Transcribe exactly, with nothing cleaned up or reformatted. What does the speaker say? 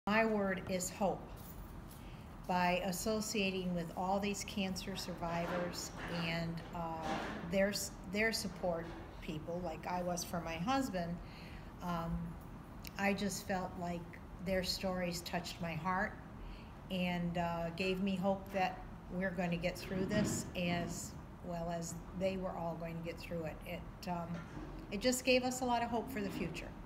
My word is hope. By associating with all these cancer survivors and uh, their, their support people, like I was for my husband, um, I just felt like their stories touched my heart and uh, gave me hope that we're going to get through this as well as they were all going to get through it. It, um, it just gave us a lot of hope for the future.